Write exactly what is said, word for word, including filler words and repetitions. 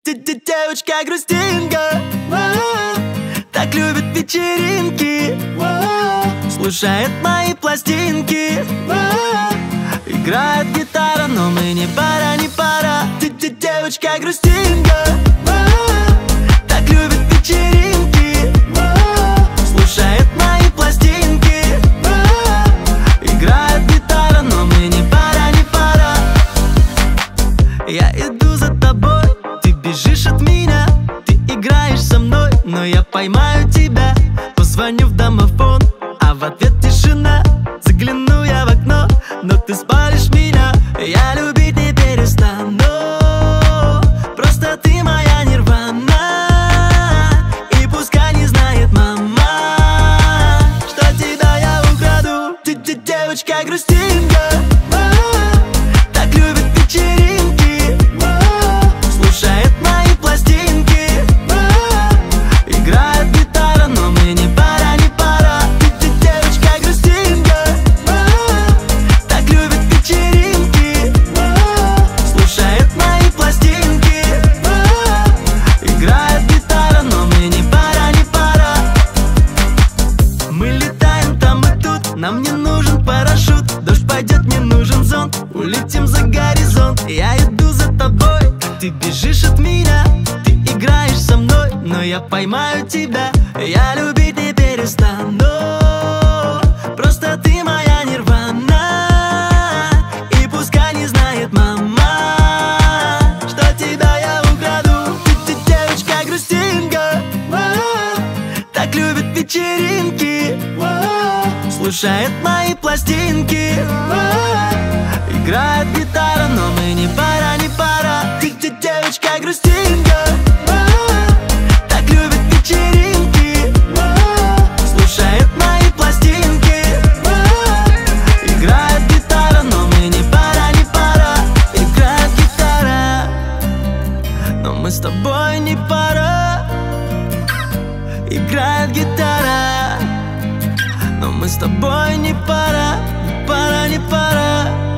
Девочка-грустинка, так любит вечеринки, слушает мои пластинки, играет гитара, но мы не пара, не пара. Девочка-грустинка, так любит вечеринки, слушает мои пластинки, играет гитара, но мы не пара, не пара. Я иду за тобой, ты бежишь от меня, ты играешь со мной, но я поймаю тебя. Позвоню в домофон, а в ответ тишина. Загляну я в окно, но ты спалишь меня. Я любить не перестану, просто ты моя нирвана. И пускай не знает мама, что тебя я украду. Девочка-грустинка, так любит вечеринки, слушает мои пластинки, играет гитара, но мы не пара, не пара. Девочка-грустинка, так любит вечеринки, слушает мои пластинки, играет гитара, но мы не пара, не пара. Мы летаем там и тут, нам не нужен парашют. Дождь пойдет, не нужен зонт, улетим за горизонт. Я иду за тобой, ты бежишь от меня, ты играешь со мной, но я поймаю тебя. Я любить не перестану, просто ты моя нирвана. И пускай не знает мама, что тебя я украду. Девочка-грустинка, так любит вечеринки, слушает мои пластинки, играет гитара, но мы не пара, не пара. Девочка-грустинка, так любит вечеринки, слушает мои пластинки, играет гитара, но мы не пара, не пара. Играет гитара, но мы с тобой не пара. Играет гитара, но мы с тобой не пара, не пара, не пара.